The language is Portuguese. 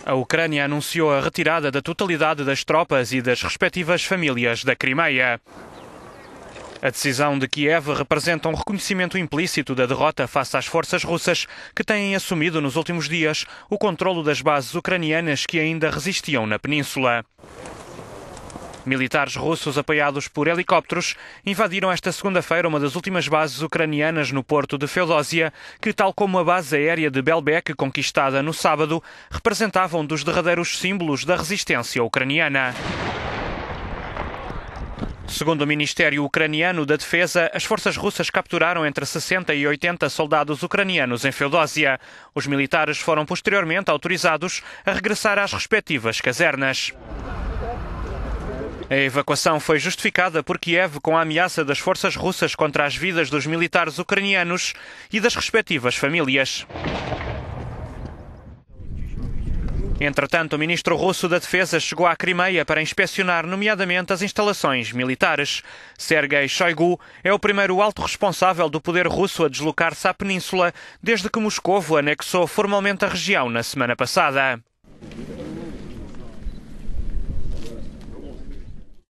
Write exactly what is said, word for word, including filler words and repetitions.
A Ucrânia anunciou a retirada da totalidade das tropas e das respectivas famílias da Crimeia. A decisão de Kiev representa um reconhecimento implícito da derrota face às forças russas, que têm assumido nos últimos dias o controlo das bases ucranianas que ainda resistiam na península. Militares russos apoiados por helicópteros invadiram esta segunda-feira uma das últimas bases ucranianas no porto de Feodósia, que, tal como a base aérea de Belbek, conquistada no sábado, representavam um dos derradeiros símbolos da resistência ucraniana. Segundo o Ministério Ucraniano da Defesa, as forças russas capturaram entre sessenta e oitenta soldados ucranianos em Feodósia. Os militares foram posteriormente autorizados a regressar às respectivas casernas. A evacuação foi justificada por Kiev com a ameaça das forças russas contra as vidas dos militares ucranianos e das respectivas famílias. Entretanto, o ministro russo da Defesa chegou à Crimeia para inspecionar, nomeadamente, as instalações militares. Sergei Shoigu é o primeiro alto responsável do poder russo a deslocar-se à península desde que Moscovo anexou formalmente a região na semana passada.